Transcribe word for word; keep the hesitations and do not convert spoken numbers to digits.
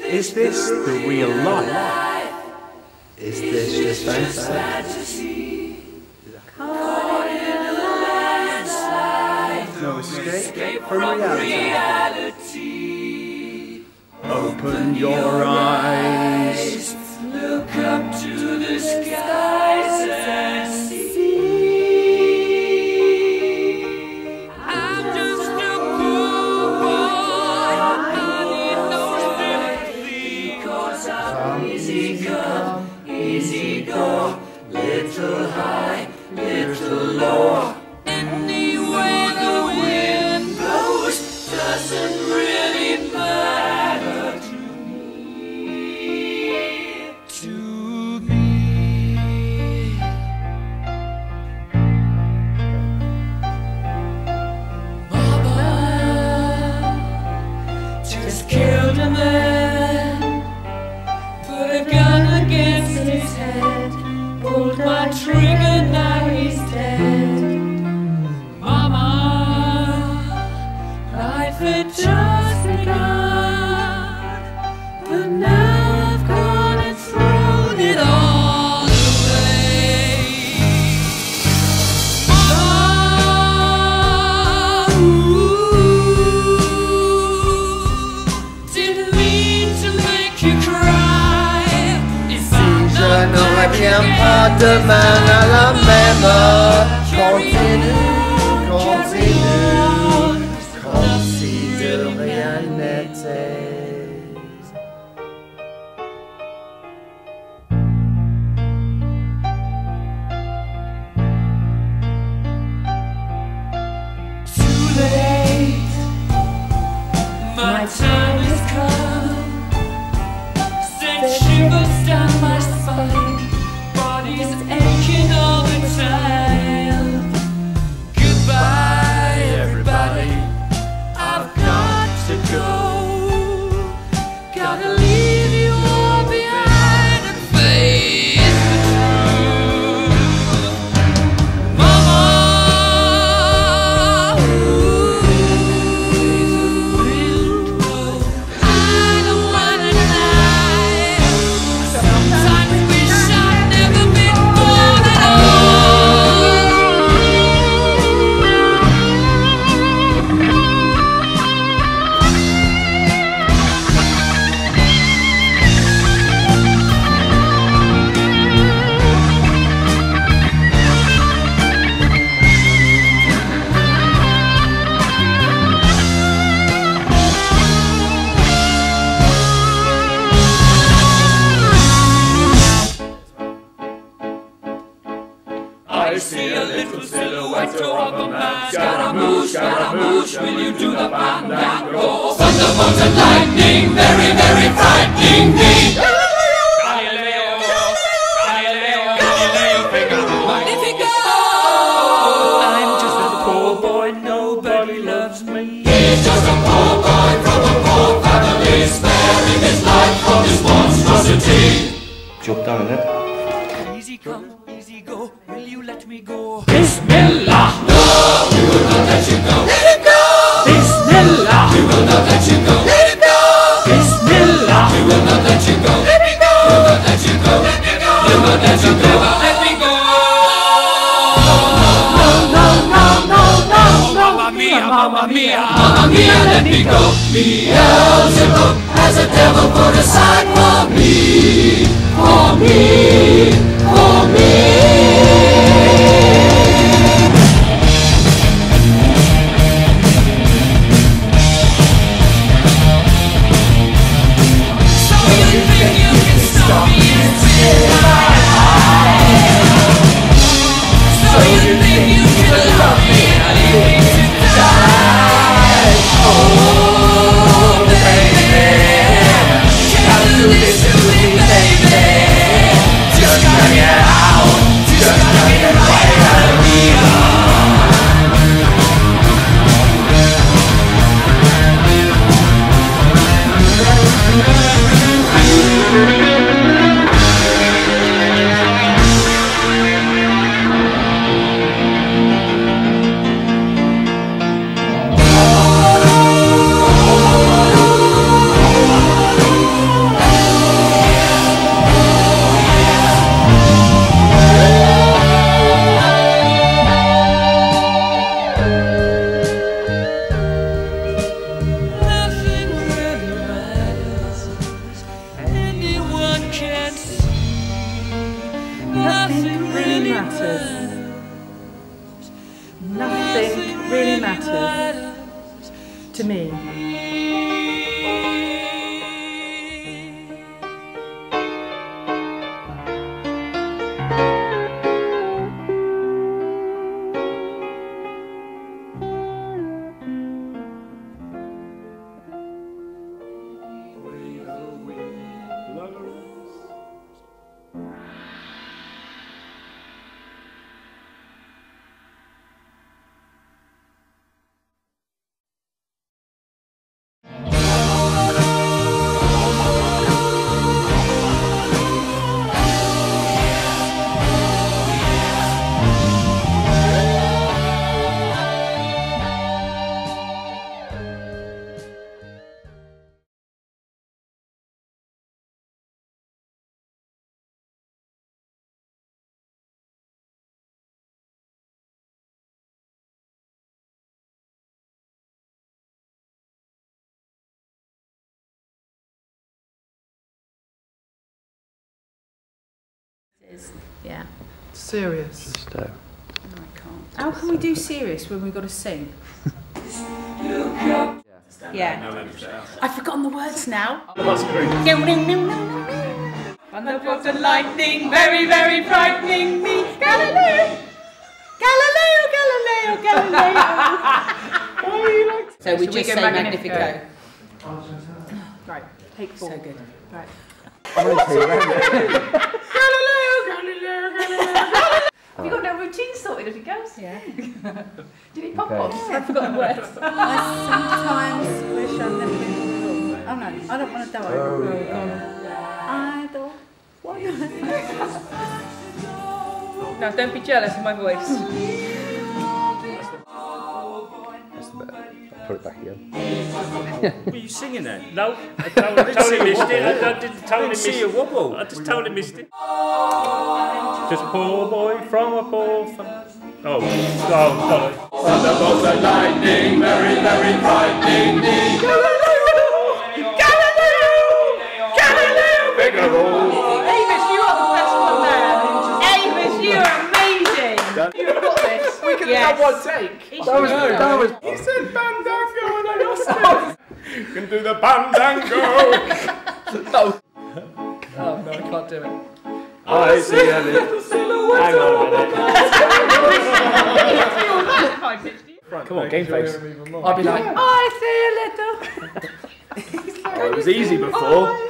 Is this the real life? Is this just fantasy? Caught in a landslide, No escape from reality. Open your eyes, look up to the skies and see. I'm just a poor boy, I need no sympathy, 'cause I'm easy come, easy go, little high, little low. Anywhere the wind blows doesn't really matter to me, to me. Mama just killed a man, put a gun against his head, pulled my trigger, now he's dead. Mama, life had just begun, but now I've gone and thrown it all away. Mama, ooh, didn't mean to make you cry. If I'm je not n'aurais back bien again, pas demain à la même heure. Continue, continue, comme si de rien n'était. Too late, my time has come. Sent shivers down my spine, body's aching all the time. Goodbye, everybody, I've got to go. Gotta leave you all behind and face the truth. Mama, I don't wanna die. Sometimes wish I'd never been born at I see a little silhouette of a man. Scaramouche, Scaramouche, will you do the fandango? Thunderbolt and lightning, very, very frightening me. Galileo, Galileo, Galileo, Figaro. Magnifico! I'm just a poor boy, nobody loves me. He's just a poor boy from a poor family, sparing his life from this monstrosity. Job done, isn't it? Easy come, easy go, will you let me go? Bismillah! No, we will not let you go. Let him go! Bismillah! We will not let you go. Let him go! Bismillah! We will not let you go. Let me go! We will not let you go. Let me go! We will not let you go. Let me go! No, no, no, no, no, no! Mamma mia, mamma mia, mamma mia, let me go. Beelzebub has a devil put aside for me, for me, for me. So you think you can stop me and take my life? So you think you can love me and leave me to die? Oh, baby, can you do this to me, baby? Just gotta get out, just gotta get right out of here. Nothing really matters. Nothing really matters to me. Yeah. Serious. Just, uh, No, I can't. How can we do serious when we've got to sing? Yeah. I've forgotten the words now. Thunder of the lightning, very, very frightening me. Galileo! Galileo, Galileo, Galileo! So we So we just go say Magnifico. Magnifico. Right, take four. So good. Right. I'm going to see around it. Galileo, Galileo, Galileo. Have you got no routine sorted if it goes? Yeah. Do you need pop-ups? Okay. I've forgotten the words. I sometimes wish I'd never been to school. Oh no, I don't want to die. Oh, I don't want to. No, don't be jealous of my voice. That's the bit. I'll put it back again. Were you singing then? No, I totally, totally missed it. I, I didn't totally miss see a wobble. I just totally missed it. Just a poor boy from a poor family. Oh, oh, sorry. Thunderbolts and lightning, very, very frightening me. Galileo! Galileo! Figaro! Avis, you are the best one there. Avis, you are amazing. You've got this. We can Yes. have one take. That was, that was... You said bandango and I lost it. You can do the bandango. No. Oh no, I can't do it. I see a little silhouette. Hang on a minute. Come on, game face. I'll be like, I see a little. Oh, it was easy before.